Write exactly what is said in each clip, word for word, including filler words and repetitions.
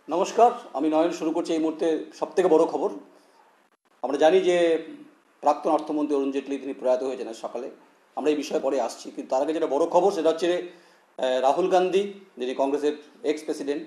নমস্কার, আমি নয়ন শুরু করছি এই মুহূর্তে সবথেকে বড় খবর। আমরা জানি যে প্রাক্তন অর্থমন্ত্রী অরুণ জেটলি তিনি প্রয়াত হয়েছেন আজ সকালে। আমরা এই বিষয়ে পরে আসছি, কিন্তু তার আগে যেটা বড় খবর সেটা হচ্ছে রাহুল গান্ধী, যিনি কংগ্রেসের এক্স প্রেসিডেন্ট,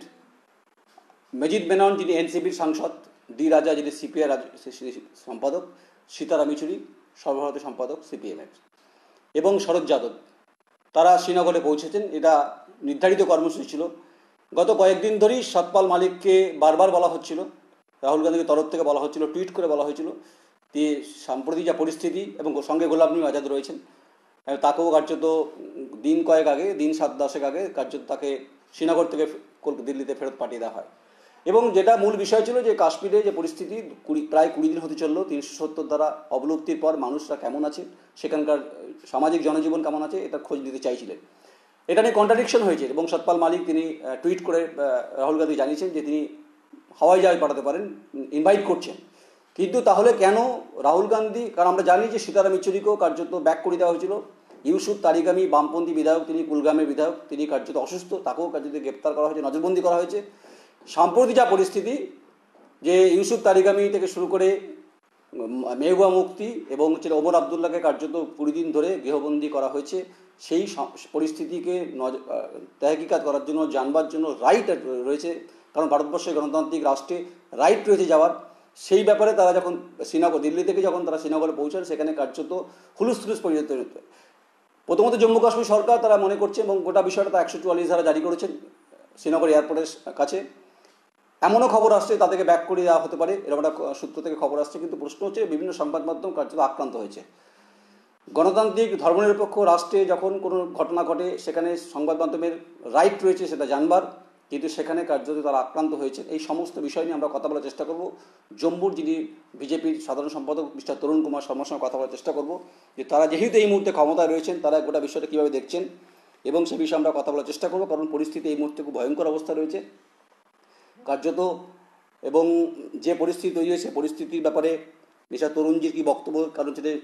মজিদ মেনন যিনি এনসিপির সাংসদ, ডি রাজা যিনি সিপিআই সম্পাদক, সীতারাম ইয়েচুরি সর্বভারতীয় সম্পাদক সিপিএমের, এবং শরদ যাদব, তারা শ্রীনগরে পৌঁছেছেন। এটা নির্ধারিত কর্মসূচি ছিল। গত কয়েকদিন ধরেই সতপাল মালিককে বারবার বলা হচ্ছিল, রাহুল গান্ধীর তরফ থেকে বলা হচ্ছিল, টুইট করে বলা হয়েছিল যে সাম্প্রতিক যা পরিস্থিতি, এবং সঙ্গে গোলাম নবী আজাদ রয়েছেন, তাকেও কার্যত দিন কয়েক আগে, দিন সাত দশেক আগে কার্যত তাকে শ্রীনগর থেকে দিল্লিতে ফেরত পাঠিয়ে দেওয়া হয়। এবং যেটা মূল বিষয় ছিল যে কাশ্মীরে যে পরিস্থিতি কুড়ি প্রায় কুড়ি দিন হতে চললো, তিনশো সত্তর দ্বারা অবলুপ্তির পর মানুষরা কেমন আছে, সেখানকার সামাজিক জনজীবন কেমন আছে, এটা খোঁজ নিতে চাইছিলেন। এটা নিয়ে কন্ট্রাডিকশন হয়েছে, এবং সতপাল মালিক তিনি টুইট করে রাহুল গান্ধী জানিয়েছেন যে তিনি হাওয়াই জাহাজ পাঠাতে পারেন, ইনভাইট করছেন। কিন্তু তাহলে কেন রাহুল গান্ধী, কারণ আমরা জানি যে সীতারাম ইয়েচুরিকেও কার্যত ব্যাক করে দেওয়া হয়েছিল। ইউসুফ তারিগামি বামপন্থী বিধায়ক, তিনি কুলগামের বিধায়ক, তিনি কার্যত অসুস্থ, তাকেও কার্যত গ্রেপ্তার করা হয়েছে, নজরবন্দি করা হয়েছে। সাম্প্রতিক যা পরিস্থিতি, যে ইউসুফ তারিগামি থেকে শুরু করে মেহবুবা মুফতি এবং হচ্ছে ওমর আবদুল্লাহকে কার্যত কুড়ি দিন ধরে গৃহবন্দী করা হয়েছে। সেই পরিস্থিতিকে তেহকিকাত করার জন্য, জানবার জন্য রাইট রয়েছে, কারণ ভারতবর্ষের গণতান্ত্রিক রাষ্ট্রে রাইট রয়েছে যাওয়ার। সেই ব্যাপারে তারা যখন শ্রীনগর, দিল্লি থেকে যখন তারা শ্রীনগরে পৌঁছান, সেখানে কার্যত হুলুস থুলুস পরিণত হতে। প্রথমত জম্মু কাশ্মীর সরকার তারা মনে করছে, এবং গোটা বিষয়টা তারা একশো চুয়াল্লিশ ধারা জারি করেছেন শ্রীনগর এয়ারপোর্টের কাছে। এমনও খবর আসছে তাদেরকে ব্যাক করে দেওয়া হতে পারে, এরকম একটা সূত্র থেকে খবর আসছে। কিন্তু প্রশ্ন হচ্ছে বিভিন্ন সংবাদ মাধ্যম কার্যত আক্রান্ত হয়েছে। গণতান্ত্রিক ধর্মনিরপেক্ষ রাষ্ট্রে যখন কোনো ঘটনা ঘটে, সেখানে সংবাদ মাধ্যমের রাইট রয়েছে সেটা জানবার, কিন্তু সেখানে কার্যত তারা আক্রান্ত হয়েছে। এই সমস্ত বিষয় নিয়ে আমরা কথা বলার চেষ্টা করব। জম্মুর যিনি বিজেপির সাধারণ সম্পাদক মিস্টার তরুণ কুমার শর্মার সঙ্গে কথা বলার চেষ্টা করব, যে তারা যেহেতু এই মুহূর্তে ক্ষমতায় রয়েছেন, তারা গোটা বিষয়টা কীভাবে দেখছেন, এবং সে বিষয়ে আমরা কথা বলার চেষ্টা করব। কারণ পরিস্থিতি এই মুহূর্তে খুব ভয়ঙ্কর অবস্থা রয়েছে কার্যত, এবং যে পরিস্থিতি তৈরি হয়েছে পরিস্থিতির ব্যাপারে মিস্টার তরুণজির কী বক্তব্য। কারণ সেটা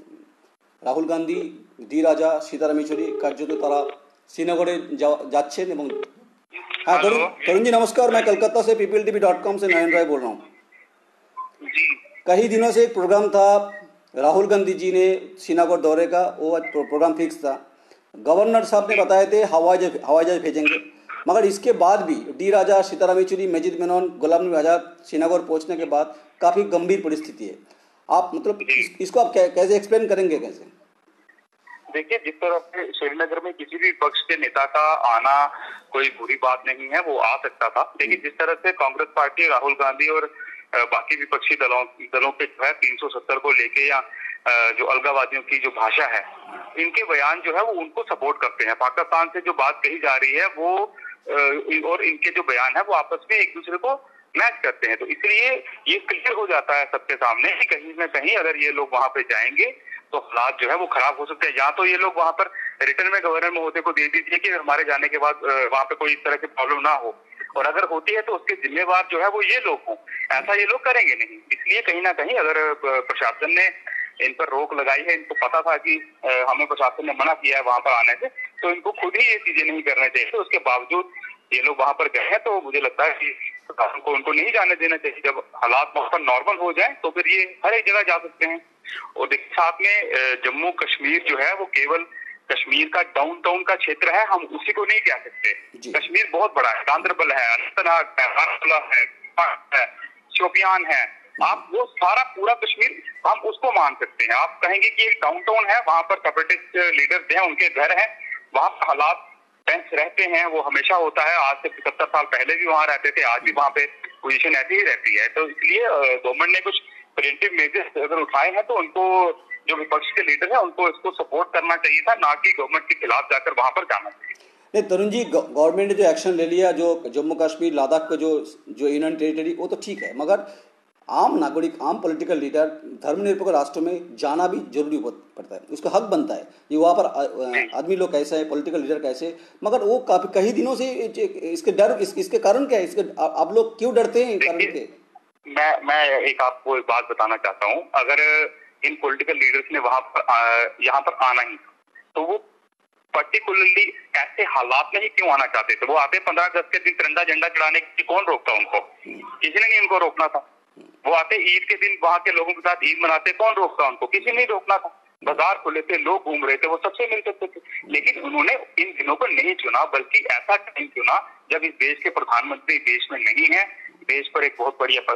রাহুল গান্ধী, ডি রাজা, সীতারাম ইয়েচুরি কার্যত তারা श्रीनगर जाच्छेन एवं हाँ तरुण जी नमस्कार, मैं कलकत्ता से पीपल टीवी डॉट कॉम से नयन राय बोल रहा हूँ। कई दिनों से एक प्रोग्राम था, राहुल गांधी जी ने श्रीनगर दौरे का, वो प्रोग्राम फिक्स था। गवर्नर साहब ने बताए थे हवाई जहाज हवाई जहाज भेजेंगे, मगर इसके बाद भी डी राजा, सीताराम येचुरी, मजिद मेनन, गुलाम नबी आज़ाद श्रीनगर पहुंचने के बाद काफ़ी गंभीर परिस्थिति है। आप मतलब इस, इसको आप कैसे एक्सप्लेन करेंगे? कैसे देखिए, जिस तरह से श्रीनगर में किसी भी पक्ष के नेता का आना कोई बुरी बात नहीं है, वो आ सकता था, लेकिन जिस तरह से कांग्रेस पार्टी, राहुल गांधी और बाकी विपक्षी दलों दलों पे जो है तीन सौ सत्तर को लेके या जो अलगावादियों की जो भाषा है, इनके बयान जो है वो उनको सपोर्ट करते हैं। पाकिस्तान से जो बात कही जा रही है वो और इनके जो बयान है वो आपस में एक दूसरे को मैच करते हैं। तो इसलिए ये क्लियर हो जाता है सबके सामने कि कहीं ना कहीं अगर ये लोग वहां पे जाएंगे तो हालात जो है वो खराब हो सकते हैं। या तो ये लोग वहां पर रिटर्न में गवर्नर महोदय को दे दीजिए कि हमारे जाने के बाद वहां पे कोई इस तरह की प्रॉब्लम ना हो, और अगर होती है तो उसके जिम्मेवार जो है वो ये लोग हों। ऐसा ये लोग करेंगे नहीं। इसलिए कहीं ना कहीं अगर प्रशासन ने इन पर रोक लगाई है, इनको पता था कि हमें प्रशासन ने मना किया है वहां पर आने से, तो इनको खुद ही ये चीजें नहीं करनी चाहिए। तो उसके बावजूद ये लोग वहां पर गए हैं, तो मुझे लगता है कि प्रशासन को उनको नहीं जाने देना चाहिए। जब हालात वहां पर नॉर्मल हो जाए तो फिर ये हर एक जगह जा सकते हैं। और देखिए, साथ में जम्मू कश्मीर जो है वो केवल कश्मीर का डाउन टाउन का क्षेत्र है, हम उसी को नहीं कह सकते। कश्मीर बहुत बड़ा है, गांधरबल है, अनंतनाग है, बारामूला है, शोपियान है, आप वो सारा पूरा कश्मीर हम उसको मान सकते हैं। आप कहेंगे कि एक डाउन टाउन है, वहां पर सेपरेटिस्ट लीडर्स हैं, उनके घर हैं, वहां पर हालात टेंस रहते हैं, वो हमेशा होता है। आज से पचहत्तर साल पहले भी वहां रहते थे, आज भी वहां पे पोजीशन ऐसी ही रहती है। तो इसलिए गवर्नमेंट ने कुछ प्रिवेंटिव मेजर्स अगर उठाए हैं तो उनको, जो विपक्ष के लीडर है, उनको इसको सपोर्ट करना चाहिए था, ना कि गवर्नमेंट के खिलाफ जाकर वहां पर जाना चाहिए। नहीं तरुण जी, गवर्नमेंट ने जो एक्शन ले लिया, जो जम्मू कश्मीर लद्दाख का जो जो यूनियन टेरिटरी, वो तो ठीक है, मगर आम नागरिक, आम पॉलिटिकल लीडर धर्मनिरपेक्ष राष्ट्र में जाना भी जरूरी पड़ता है, उसका हक बनता है। ये वहाँ पर आदमी लोग कैसे है, पॉलिटिकल लीडर कैसे, मगर वो काफी कई दिनों से इसके डर, इस, इसके कारण क्या है, इसके आप लोग क्यों डरते हैं कारण के? मैं मैं एक आपको एक बात बताना चाहता हूँ। अगर इन पॉलिटिकल लीडर्स ने वहां पर यहाँ पर आना ही तो वो पर्टिकुलरली ऐसे हालात में ही क्यों आना चाहते थे? वो आते पंद्रह अगस्त के दिन तिरंगा झंडा चढ़ाने के लिए, कौन रोकता उनको? किसी ने नहीं उनको रोकना था। वो आते ईद के दिन वहां के लोगों के साथ ईद मनाते, कौन रोकता उनको? किसी ने नहीं रोकना था। बाजार खुले थे, लोग घूम रहे थे, वो सबसे मिल सकते थे। लेकिन उन्होंने इन दिनों को नहीं चुना, बल्कि ऐसा टाइम चुना जब इस देश के प्रधानमंत्री देश में नहीं है, देश पर एक बहुत बड़ी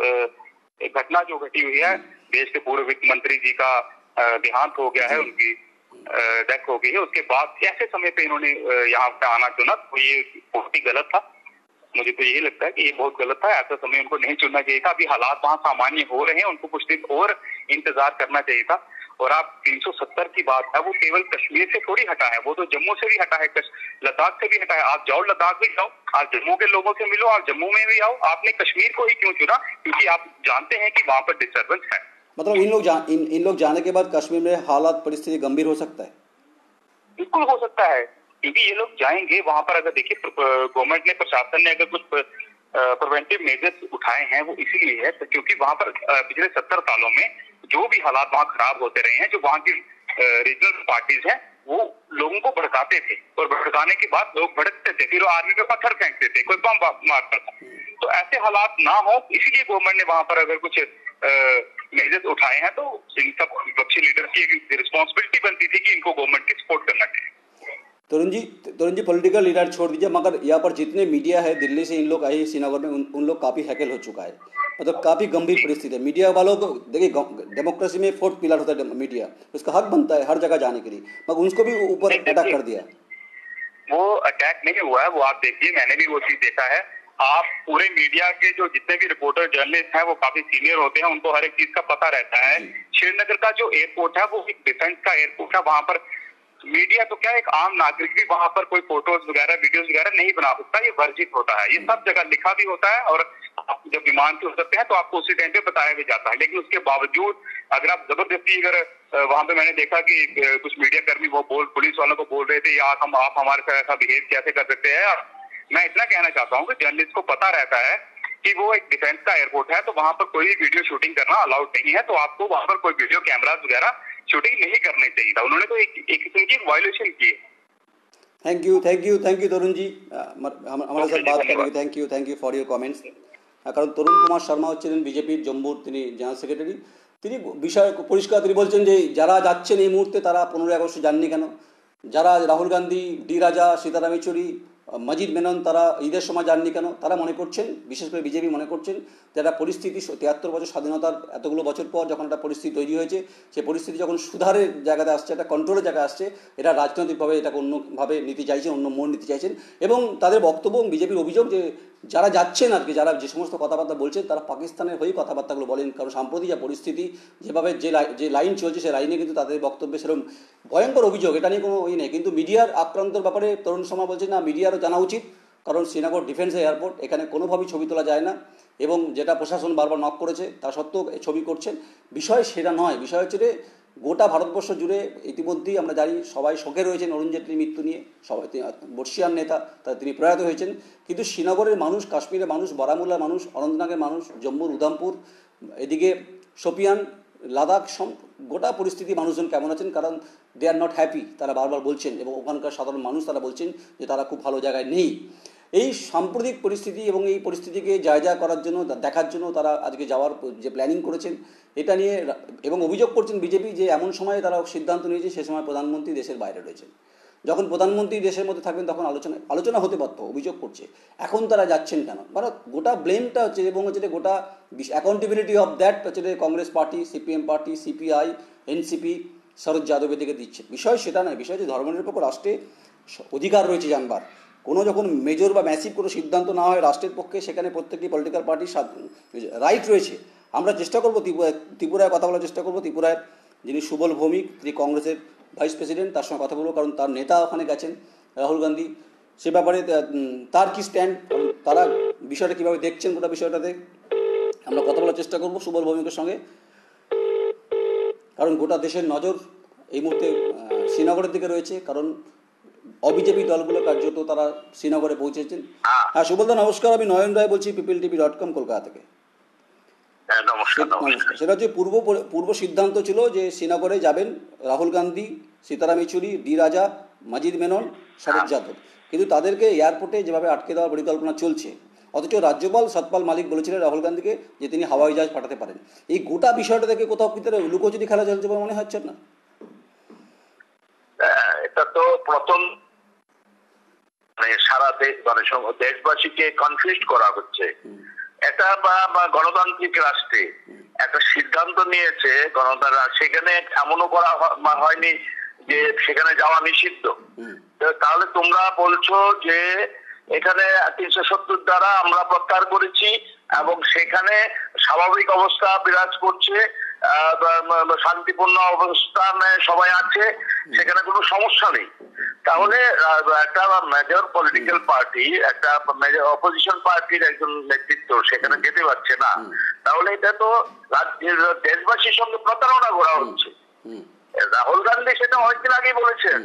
एक घटना जो घटी हुई है, देश के पूर्व वित्त मंत्री जी का देहांत हो गया है, उनकी डेथ हो गई है, उसके बाद ऐसे समय पे इन्होंने यहाँ पे आना चुना, तो ये बहुत ही गलत था। मुझे तो यही लगता है कि ये बहुत गलत था, ऐसा समय उनको नहीं चुनना चाहिए था। अभी हालात वहाँ सामान्य हो रहे हैं, उनको कुछ दिन और इंतजार करना चाहिए था। और आप तीन सौ सत्तर की बात है, वो केवल कश्मीर से थोड़ी हटा है, वो तो जम्मू से भी हटा है, लद्दाख से भी हटा है। आप जाओ लद्दाख भी जाओ, आप जम्मू के लोगों से मिलो, आप जम्मू में भी आओ। आपने कश्मीर को ही क्यों चुना? क्योंकि आप जानते हैं कि वहां पर डिस्टर्बेंस है। मतलब इन लोग जान इन, इन लोग जाने के बाद कश्मीर में हालात परिस्थिति गंभीर हो सकता है। बिल्कुल हो सकता है, क्योंकि ये लोग जाएंगे वहां पर। अगर देखिए गवर्नमेंट ने, प्रशासन ने अगर कुछ प्रिवेंटिव मेजर्स उठाए हैं, वो इसीलिए है क्योंकि वहां पर पिछले सत्तर सालों में जो भी हालात वहां खराब होते रहे हैं, जो वहां की रीजनल पार्टीज हैं, वो लोगों को भड़काते थे, और भड़काने के बाद लोग भड़कते थे, फिर आर्मी पे पत्थर फेंकते थे, कोई बम मारता था। तो ऐसे हालात ना हो, इसीलिए गवर्नमेंट ने वहां पर अगर कुछ मेजर्स उठाए हैं, तो इन सब विपक्षी लीडर की एक रिस्पॉन्सिबिलिटी बनती थी कि इनको गवर्नमेंट की सपोर्ट करना चाहिए। तरुण जी तरुण जी पॉलिटिकल लीडर छोड़ दीजिए, मगर यहाँ पर जितने मीडिया है, दिल्ली से इन लोग आए श्रीनगर में, उन, उन लोग काफ़ी हैकल हो चुका है। मतलब काफ़ी गंभीर परिस्थिति है। मीडिया वालों को देखिए, डेमोक्रेसी में फोर्थ पिलर होता है मीडिया, उसका हक बनता है हर जगह जाने के लिए, मगर उसको भी ऊपर अटैक कर दिया। वो अटैक नहीं हुआ है, वो आप देखिए, मैंने भी वो चीज देखा है। आप पूरे मीडिया के जो जितने भी रिपोर्टर जर्नलिस्ट हैं, वो काफी सीनियर होते हैं, उनको हर एक चीज का पता रहता है। श्रीनगर का जो एयरपोर्ट है, वो एक डिफेंस का एयरपोर्ट है। वहां पर मीडिया तो क्या, एक आम नागरिक भी वहां पर कोई फोटोज वगैरह, वीडियोज वगैरह नहीं बना सकता, ये वर्जित होता है। ये सब जगह लिखा भी होता है, और आप जब विमान से उतरते हैं तो आपको उसी टाइम पे बताया भी जाता है। लेकिन उसके बावजूद अगर आप जबरदस्ती, अगर वहां पे मैंने देखा कि कुछ मीडिया कर्मी वो बोल पुलिस वालों को बोल रहे थे, यार हम आप हमारे साथ ऐसा बिहेव कैसे कर सकते हैं। मैं इतना कहना चाहता हूँ कि जर्नलिस्ट को पता रहता है कि वो एक डिफेंस का एयरपोर्ट है, तो वहां पर कोई वीडियो शूटिंग करना अलाउड नहीं है, तो आपको वहां पर कोई वीडियो कैमराज वगैरह शूटिंग नहीं करनी चाहिए था। उन्होंने तो एक एक किस्म की वायलेशन की। Thank you thank you thank you Tarun ji हमारे साथ बात करने के। Thank you thank you for your comments. কারণ তরুণ কুমার শর্মা হচ্ছিলেন বিজেপির জম্মুর তিনি জেনারেল সেক্রেটারি। তিনি বিষয় পরিষ্কার তিনি বলছেন যে যারা যাচ্ছেন এই মুহূর্তে তারা পনেরোই আগস্ট যাননি কেন, যারা রাহুল গান্ধী, ডি রাজা, সীতারাম ইয়েচুরি, মজিদ মেনন তারা ঈদের সময় যাননি কেন, তারা মনে করছেন, বিশেষ করে বিজেপি মনে করছেন, যারা পরিস্থিতি তিয়াত্তর বছর স্বাধীনতার এতগুলো বছর পর যখন একটা পরিস্থিতি তৈরি হয়েছে, সেই পরিস্থিতি যখন সুধারের জায়গাতে আসছে, একটা কন্ট্রোলের জায়গায় আসছে, এটা রাজনৈতিকভাবে এটাকে অন্যভাবে নিতে চাইছেন, অন্য মোড় নিতে চাইছেন। এবং তাদের বক্তব্য, বিজেপির অভিযোগ যে যারা যাচ্ছেন আজকে, যারা যে সমস্ত কথাবার্তা বলছেন, তারা পাকিস্তানের হয়েই কথাবার্তাগুলো বলেন। কারণ সাম্প্রতিক যা পরিস্থিতি, যেভাবে যে যে লাইন চলছে, সেই লাইনে কিন্তু তাদের বক্তব্যে সেরকম ভয়ঙ্কর অভিযোগ, এটা নিয়ে কোনো ই নেই। কিন্তু মিডিয়ার আক্রান্তর ব্যাপারে তরুণ শর্মা বলছেন না, মিডিয়ারও জানা উচিত, কারণ শ্রীনগর ডিফেন্স এয়ারপোর্ট, এখানে কোনোভাবেই ছবি তোলা যায় না। এবং যেটা প্রশাসন বারবার নক করেছে, তা সত্ত্বেও ছবি করছেন। বিষয় সেটা নয়, বিষয় হচ্ছে যে গোটা ভারতবর্ষ জুড়ে ইতিমধ্যেই আমরা জানি সবাই শোকে রয়েছেন অরুণ জেটলির মৃত্যু নিয়ে। সবাই বর্ষিয়ান নেতা, তা তিনি প্রয়াত হয়েছেন। কিন্তু শ্রীনগরের মানুষ, কাশ্মীরের মানুষ, বারামুল্লার মানুষ, অনন্তনাগের মানুষ, জম্মুর উধামপুর, এদিকে শোপিয়ান, লাদাখ, গোটা পরিস্থিতি মানুষজন কেমন আছেন, কারণ দে আর নট হ্যাপি, তারা বারবার বলছেন। এবং ওখানকার সাধারণ মানুষ তারা বলছেন যে তারা খুব ভালো জায়গায় নেই। এই সাম্প্রতিক পরিস্থিতি এবং এই পরিস্থিতিকে জায়জা করার জন্য, দেখার জন্য তারা আজকে যাওয়ার যে প্ল্যানিং করেছেন, এটা নিয়ে এবং অভিযোগ করছেন বিজেপি যে এমন সময়ে তারা সিদ্ধান্ত নিয়েছে, সে সময় প্রধানমন্ত্রী দেশের বাইরে রয়েছেন। যখন প্রধানমন্ত্রী দেশের মধ্যে থাকবেন তখন আলোচনা আলোচনা হতে পারত। অভিযোগ করছে এখন তারা যাচ্ছেন কেন, মানে গোটা ব্লেমটা হচ্ছে এবং হচ্ছে গোটা অ্যাকাউন্টেবিলিটি অফ দ্যাট হচ্ছে Congress party, CPM party, CPI, NCP, Sharad যাদবের দিকে দিচ্ছে। বিষয় সেটা নয়, বিষয় হচ্ছে ধর্মনিরপেক্ষ রাষ্ট্রে অধিকার রয়েছে জানবার। কোনো যখন মেজর বা ম্যাসিভ কোনো সিদ্ধান্ত না হয় রাষ্ট্রের পক্ষে, সেখানে প্রত্যেকটি পলিটিক্যাল পার্টির রাইট রয়েছে। আমরা চেষ্টা করবো ত্রিপুরা ত্রিপুরায় কথা বলার চেষ্টা করবো। ত্রিপুরায় যিনি সুবল ভৌমিক, তিনি কংগ্রেসের ভাইস প্রেসিডেন্ট, তার সঙ্গে কথা বলবো, কারণ তার নেতা ওখানে গেছেন রাহুল গান্ধী। সে ব্যাপারে তার কি স্ট্যান্ড, তারা বিষয়টা কীভাবে দেখছেন, গোটা বিষয়টাতে আমরা কথা বলার চেষ্টা করবো সুবল ভৌমিকের সঙ্গে। কারণ গোটা দেশের নজর এই মুহূর্তে শ্রীনগরের দিকে রয়েছে, কারণ অবিজেপি দলগুলো কার্যত তারা শ্রীনগরে পৌঁছেছেন। হ্যাঁ সুবলদা নমস্কার, আমি নয়ন রায় বলছি people TV dot com Kolkata থেকে। নমস্কার। সেটা হচ্ছে পূর্ব পূর্ব সিদ্ধান্ত ছিল যে শ্রীনগরে যাবেন রাহুল গান্ধী, সীতারাম ইয়েচুরি, ডি রাজা, মাজিদ মেনন, শরৎ যাদব, কিন্তু তাদেরকে এয়ারপোর্টে যেভাবে আটকে দেওয়ার পরিকল্পনা চলছে, অথচ রাজ্যপাল সতপাল মালিক বলেছিলেন রাহুল গান্ধীকে যে তিনি হাওয়াই জাহাজ পাঠাতে পারেন। এই গোটা বিষয়টা থেকে কোথাও কি তারা লুকোচুরি খেলা চলছে বলে মনে হচ্ছে না? এটা তো প্রথম মানে সারা দেশ মানে দেশবাসীকে কনফিউজ করা হচ্ছে। এটা বা গণতান্ত্রিক রাষ্ট্রে একটা সিদ্ধান্ত নিয়েছে গণতন্ত্র, সেখানে এমনও করা হয়নি যে সেখানে যাওয়া নিষিদ্ধ। তাহলে তোমরা বলছো যে এখানে তিনশো সত্তর দ্বারা আমরা প্রত্যাহার করেছি এবং সেখানে স্বাভাবিক অবস্থা বিরাজ করছে, শান্তিপূর্ণ অবস্থানে সবাই আছে, সেখানে কোনো সমস্যা নেই। তাহলে একটা মেজর পলিটিক্যাল পার্টি, একটা মেজর অপোজিশন পার্টির একজন নেতৃত্ব সেখানে যেতে পারছে না, তাহলে এটা তো রাজ্যের দেশবাসীর সঙ্গে প্রতারণা করা হচ্ছে। রাহুল গান্ধী সেটা অনেকদিন আগেই বলেছেন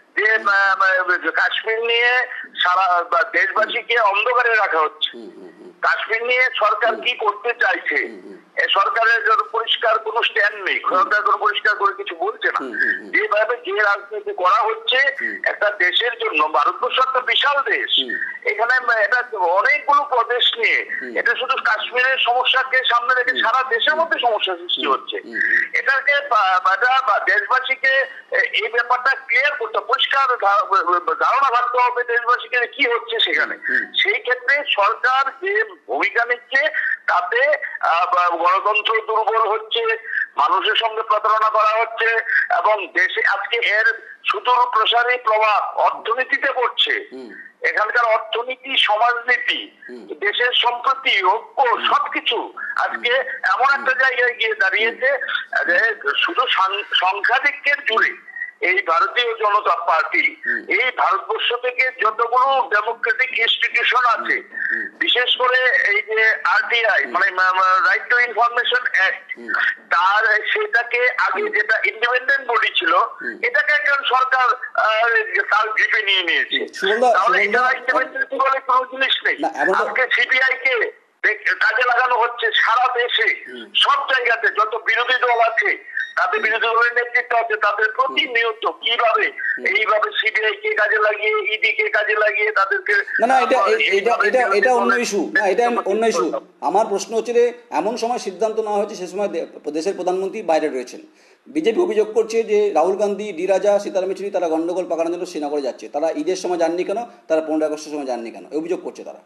যে কাশ্মীর নিয়ে সারা দেশবাসীকে অন্ধকারে রাখা হচ্ছে। কাশ্মীর নিয়ে সরকার কি করতে চাইছে, সরকারের পরিষ্কার কোনো স্ট্যান্ড নেই, সরকার কোনো পরিষ্কার করে কিছু বলছে না। যেভাবে যে রাজনীতি করা হচ্ছে একটা দেশের জন্য, ভারতবর্ষ একটা বিশাল দেশ, এখানে এটা অনেকগুলো প্রদেশ নিয়ে এটা শুধু কাশ্মীরের সমস্যাকে সামনে রেখে সারা দেশের মধ্যে সমস্যা সৃষ্টি হচ্ছে। এটাকে দেশবাসীকে এই ব্যাপারটা ক্লিয়ার করতে, পরিষ্কার ধারণা থাকতে হবে দেশবাসীকে কি হচ্ছে সেখানে। সেই ক্ষেত্রে সরকার যে ভূমিকা নিচ্ছে তাতে গণতন্ত্র দুর্বল হচ্ছে, মানুষের সঙ্গে প্রতারণা করা হচ্ছে এবং দেশে আজকে এর সুদূর প্রসারী প্রভাব অর্থনীতিতে পড়ছে। এখানকার অর্থনীতি, সমাজনীতি, দেশের সম্প্রতি, ঐক্য সবকিছু আজকে এমন একটা জায়গায় গিয়ে দাঁড়িয়েছে যে শুধু সংখ্যাধিক্যের জুড়ে এই ভারতীয় জনতা পার্টি এই ভারতবর্ষ থেকে যতগুলো ডেমোক্রেটিক ইনস্টিটিউশন আছে, বিশেষ করে এই যে আরটিআই মানে রাইট টু ইনফরমেশন অ্যাক্ট, তার সেটাকে আগে যেটা ইন্ডিপেন্ডেন্ট বডি ছিল এটাকে একজন সরকার তার গ্রিপে নিয়ে নিয়েছে। তাহলে এটা ইন্ডিপেন্ডেন্ট বলে কোনো জিনিস নেই। আজকে সিবিআই কে কাজে লাগানো হচ্ছে সারা দেশে, সব জায়গাতে যত বিরোধী দল আছে তাদের বিরোধী দলের নেতৃত্ব আছে, তাদের প্রতিনিয়ত কিভাবে এইভাবে সিবিআই কে কাজে লাগিয়ে, ইডি কে কাজে লাগিয়ে তাদেরকে না না এটা এটা এটা এটা অন্য ইস্যু না, এটা অন্য ইস্যু। আমার প্রশ্ন হচ্ছে যে এমন সময় সিদ্ধান্ত নেওয়া হয়েছে, সে সময় দেশের প্রধানমন্ত্রী বাইরে রয়েছেন। বিজেপি অভিযোগ করছে যে রাহুল গান্ধী, ডি রাজা, সীতারাম ইয়েচুরি তারা গন্ডগোল পাকানোর জন্য শ্রীনগরে যাচ্ছে। তারা ঈদের সময় যাননি কেন, তারা পনেরোই আগস্টের সময় যাননি কেন, অভিযোগ করছে তারা।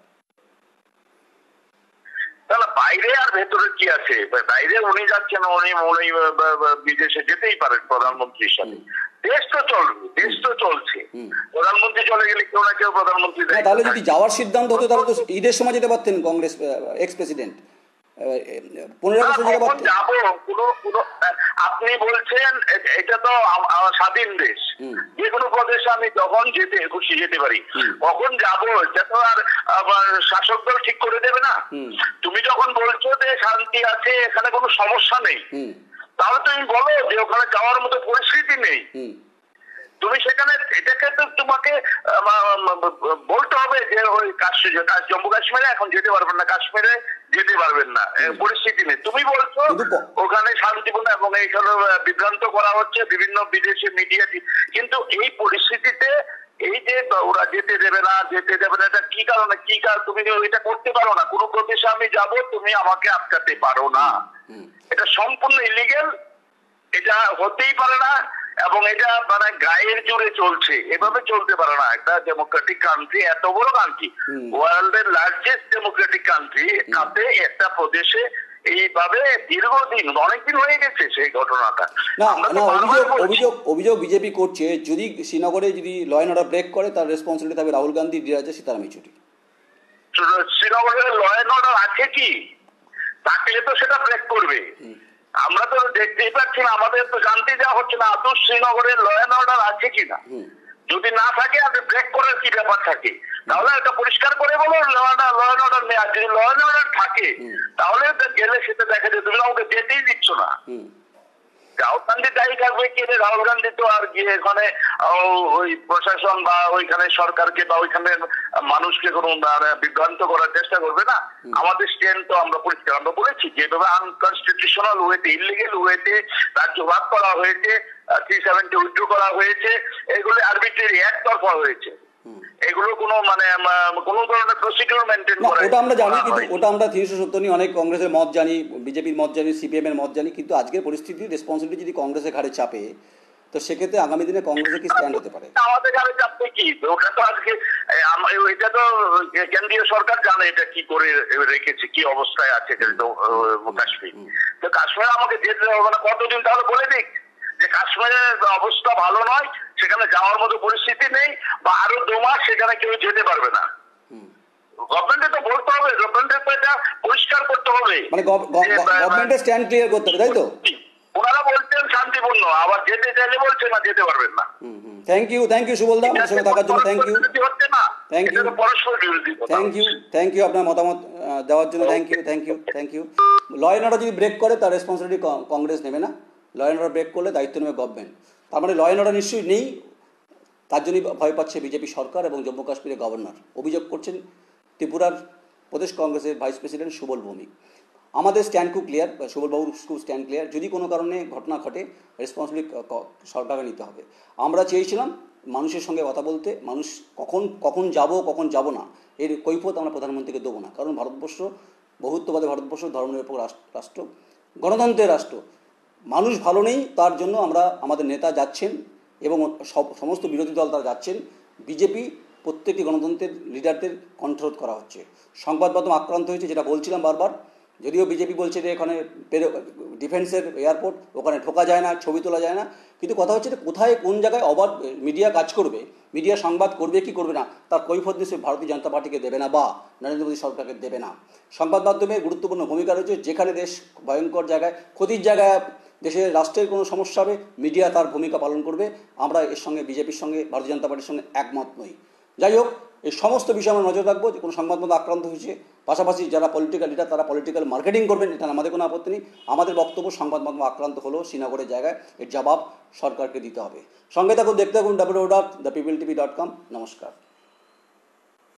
তাহলে বাইরে আর ভেতরে কি আছে? বাইরে উনি যাচ্ছেন, উনি উনি বিদেশে যেতেই পারেন প্রধানমন্ত্রী হিসাবে। দেশ তো চলবে, দেশ তো চলছে। প্রধানমন্ত্রী চলে গেলে কেউ না কেউ প্রধানমন্ত্রী। তাহলে যদি যাওয়ার সিদ্ধান্ত হতো তাহলে তো ঈদের সময় যেতে পারতেন কংগ্রেস এক্স প্রেসিডেন্ট। পনেরো আগস্টে যেতে পারতেন। যাবো কোনো কোনো আপনি বলছেন এটা তো স্বাধীন দেশ, যে কোনো প্রদেশে আমি যখন যেতে খুশি যেতে পারি। কখন যাবো এটা তো আর শাসক দল ঠিক করে দেবে না। তুমি যখন বলছো যে শান্তি আছে, এখানে কোনো সমস্যা নেই, তাহলে তুমি বলো যে ওখানে যাওয়ার মতো পরিস্থিতি নেই। তুমি সেখানে এটাকে তো তোমাকে বলতে হবে যে ওই কাশ্মীর, জম্মু কাশ্মীরে এখন যেতে পারবেন না, কাশ্মীরে যেতে পারবেন না, পরিস্থিতি নেই। তুমি বলছো ওখানে শান্তিপূর্ণ এবং এইখানে বিভ্রান্ত করা হচ্ছে বিভিন্ন বিদেশি মিডিয়া। কিন্তু এই পরিস্থিতিতে এই যে ওরা যেতে দেবে না, যেতে দেবে না, এটা কি কারণে? কি কারণ? তুমি এটা করতে পারো না। কোনো প্রদেশে আমি যাব, তুমি আমাকে আটকাতে পারো না। এটা সম্পূর্ণ ইলিগেল, এটা হতেই পারে না এবং এটা মানে গায়ের জোরে চলছে। এভাবে চলতে পারে না। একটা ডেমোক্রেটিক কান্ট্রি, এত বড় কান্ট্রি, ওয়ার্ল্ডের লার্জেস্ট ডেমোক্রেটিক কান্ট্রি, তাতে একটা প্রদেশে এইভাবে দীর্ঘদিন, অনেকদিন হয়ে গেছে সেই ঘটনাটা। না না অভিযোগ অভিযোগ অভিযোগ বিজেপি করছে যদি শ্রীনগরে যদি ল অ্যান্ড অর্ডার ব্রেক করে তার রেসপন্সিবিলিটি থাকবে রাহুল গান্ধী, ডি রাজা, সীতারাম ইয়েচুরি। শ্রীনগরে ল অ্যান্ড অর্ডার আছে কি? থাকলে তো সেটা ব্রেক করবে। আমরা তো দেখতেই পাচ্ছি না, আমাদের তো জানতে যাওয়া হচ্ছে না আদৌ শ্রীনগরের ল অ্যান্ড অর্ডার আছে কিনা। যদি না থাকে আর ব্রেক করার কি ব্যাপার থাকে, তাহলে এটা পরিষ্কার করে বলো ল অ্যান্ড অর্ডার নেই। আর যদি ল অ্যান্ড অর্ডার থাকে তাহলে গেলে সেটা দেখা যায় তুমি আমাকে যেতেই দিচ্ছ না। রাহুল গান্ধী দায়ী থাকবে কি? রাহুল গান্ধী তো আর গিয়ে এখানে ওই প্রশাসন বা ওইখানে সরকারকে বা ওইখানে মানুষকে কোনো বিভ্রান্ত করার চেষ্টা করবে না। আমাদের স্ট্যান্ড তো আমরা পরিষ্কার, আমরা বলেছি যেভাবে আনকনস্টিটিউশনাল ওয়েতে, ইলিগেল ওয়েতে রাজ্য ভাগ করা হয়েছে, থ্রি সেভেন্টি উইথড্র করা হয়েছে, এগুলো আরবিট্রারি একতরফা হয়েছে। এগুলো কোনো মানে কোনো ধরনের প্রসিডিউর মেনটেন না, করে ওটা আমরা জানি, কিন্তু ওটা আমরা তিনশো সত্তর নিয়ে অনেক কংগ্রেসের মত জানি, বিজেপির মত জানি, সিপিএম এর মত জানি, কিন্তু আজকের পরিস্থিতি রেসপন্সিবিলিটি যদি কংগ্রেসের ঘাড়ে চাপে, তো সেক্ষেত্রে আগামী দিনে কংগ্রেসের কি স্ট্যান্ড হতে পারে? আমাদের ঘাড়ে চাপবে কি? ওটা তো আজকে এটা তো কেন্দ্রীয় সরকার জানে এটা কি করে রেখেছে, কি অবস্থায় আছে কাশ্মীর। তো কাশ্মীরে আমাকে যেতে হবে না কতদিন, তাহলে বলে দিক যে কাশ্মীরের অবস্থা ভালো নয়, সেখানে যাওয়ার মতো পরিস্থিতি নেই, বা আরো দু মাস সেখানে কেউ যেতে পারবে না। গভর্নমেন্টে তো বলতে হবে, গভর্নমেন্টের তো এটা পরিষ্কার করতে হবে, মানে গভর্নমেন্টের স্ট্যান্ড ক্লিয়ার করতে হবে, তাই তো? ওনারা বলছেন শান্তিপূর্ণ, আবার যেতে চাইলে বলছে না যেতে পারবেন না। Thank you, thank you Subal da, আমার সঙ্গে থাকার জন্য থ্যাংক ইউ, থ্যাংক ইউ, পরস্পর বিরোধী, থ্যাংক ইউ, থ্যাংক ইউ আপনার মতামত দেওয়ার জন্য, thank you, thank you, thank you. Law and order যদি ব্রেক করে তার রেসপন্সিবিলিটি কংগ্রেস নেবে না, ল অ্যান্ড অর্ডার ব্রেক করলে দায়িত্ব নেবে গভর্নমেন্ট। তার মানে ল অ্যান্ড অর্ডার নিশ্চয়ই নেই, তার জন্যই ভয় পাচ্ছে বিজেপি সরকার এবং জম্মু কাশ্মীরের গভর্নর। অভিযোগ করছেন ত্রিপুরার প্রদেশ কংগ্রেসের ভাইস প্রেসিডেন্ট সুবল ভৌমিক। আমাদের স্ট্যান্ড খুব ক্লিয়ার, সুবলবাবুর খুব স্ট্যান্ড ক্লিয়ার, যদি কোনো কারণে ঘটনা ঘটে রেসপন্সিবিলিটি সরকারকে নিতে হবে। আমরা চেয়েছিলাম মানুষের সঙ্গে কথা বলতে, মানুষ কখন কখন যাব কখন যাব না এর কৈফিয়ত আমরা প্রধানমন্ত্রীকে দেবো না, কারণ ভারতবর্ষ বহুত্ববাদী ভারতবর্ষ, ধর্মনিরপেক্ষ রাষ্ট্র, গণতন্ত্রের রাষ্ট্র। মানুষ ভালো নেই, তার জন্য আমরা আমাদের নেতা যাচ্ছেন এবং সব সমস্ত বিরোধী দল তারা যাচ্ছেন। বিজেপি প্রত্যেকটি গণতন্ত্রের লিডারদের কণ্ঠরোধ করা হচ্ছে, সংবাদ মাধ্যম আক্রান্ত হয়েছে, যেটা বলছিলাম বারবার। যদিও বিজেপি বলছে যে এখানে ডিফেন্সের এয়ারপোর্ট, ওখানে ঢোকা যায় না, ছবি তোলা যায় না, কিন্তু কথা হচ্ছে যে কোথায় কোন জায়গায় অবাধ মিডিয়া কাজ করবে, মিডিয়া সংবাদ করবে কি করবে না, তার কৈফিয়ত নিশ্চয়ই ভারতীয় জনতা পার্টিকে দেবে না বা নরেন্দ্র মোদী সরকারকে দেবে না। সংবাদ মাধ্যমে গুরুত্বপূর্ণ ভূমিকা রয়েছে, যেখানে দেশ ভয়ঙ্কর জায়গায়, ক্ষতির জায়গায়, দেশের রাষ্ট্রের কোনো সমস্যা হবে, মিডিয়া তার ভূমিকা পালন করবে। আমরা এর সঙ্গে বিজেপির সঙ্গে ভারতীয় জনতা পার্টির সঙ্গে একমত নই। যাই হোক, এই সমস্ত বিষয়ে আমরা নজর রাখবো যে কোনো সংবাদ মাধ্যম আক্রান্ত হয়েছে, পাশাপাশি যারা পলিটিক্যাল লিডার তারা পলিটিক্যাল মার্কেটিং করবেন, এটা আমাদের কোনো আপত্তি নেই। আমাদের বক্তব্য সংবাদ মাধ্যম আক্রান্ত হলো শ্রীনগরের জায়গায়, এর জবাব সরকারকে দিতে হবে। সঙ্গে থাকুন, দেখতে থাকুন W W W dot the people TV dot com. নমস্কার।